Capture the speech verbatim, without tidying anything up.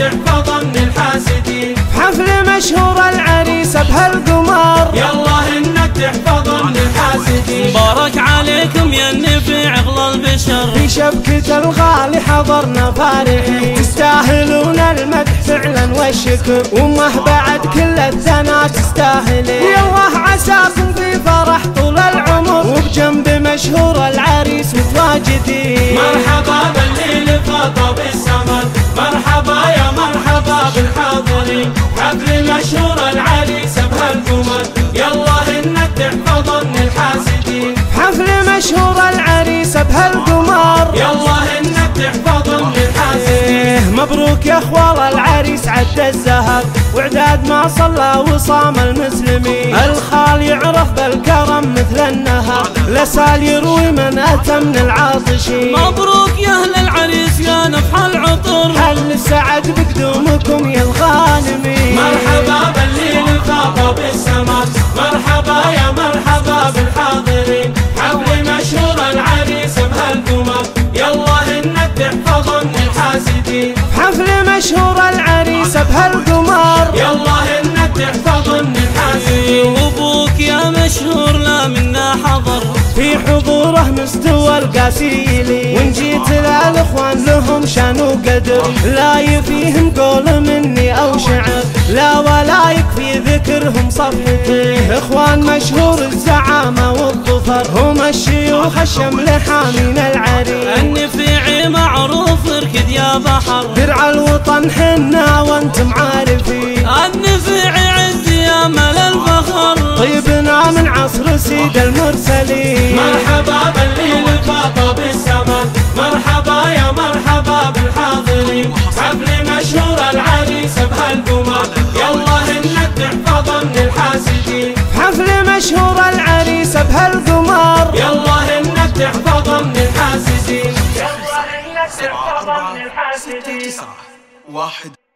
تحفظ من الحاسدين. حفل مشهور العريس بهالقمر، يالله انك تحفظ من الحاسدين. بارك عليكم يا النفع اغلى البشر، في شبكة الغالي حضرنا فارحين. تستاهلون المدح فعلا والشكر، ومه بعد كل الثنا تستاهلين. يالله عساكم في فرح طول العمر، وبجنب مشهور العريس متواجدين. مرحبا بالليل فاض بالسمر، مرحبا يا مرحبا بالحاضرين. حفل مشهور العريس بهالقمر، يالله انك تحفظ من الحاسدين. حفل مشهور العريس بهالقمر، يالله انك تحفظ من الحاسدين. مبروك يا اخوال العريس عد الزهر، وعداد ما صلى وصام المسلمين. الخال يعرف بالكرم مثل النهر، لسال يروي من اتى من العاطشين. مبروك يا اهل العريس يا نفح العطر، حل السعد بقدومكم يا الغانمين. مرحبا بالليل فاض بالسماء، مرحبا يا مرحبا بالحاضرين. حفل مشهور العريس بهالقمر، يالله انك تحفظ من الحاسدين. حفل مشهور العريس بهالقمر، يالله انك تحفظ من الحاسدين. وابوك يا مشهور لا منا حضر، في حضوره مستوى القاسيلي. وان جيت للاخوان لهم شان وقدر، لا يفيهم قول مني او شعر، لا ولا يكفي ذكرهم صفحته. اخوان مشهور الزعامه والظفر، هم الشيوخ الشمل حامين العريس. النفيعي معروف اركد يا بحر، درع الوطن حنا وانتم عارفين. النفيعي عد يا مل الفخر، طيبنا من عصر سيد المرسلين. مرحبا بالليل فاض بالسماء، مرحبا يا مرحبا بالحاضرين. حفل مشهور العريس بهالقمر، يالله انك تحفظ من الحاسدين. حفل مشهور العريس بهالقمر، يالله انك تحفظ من الحاسدين. واحد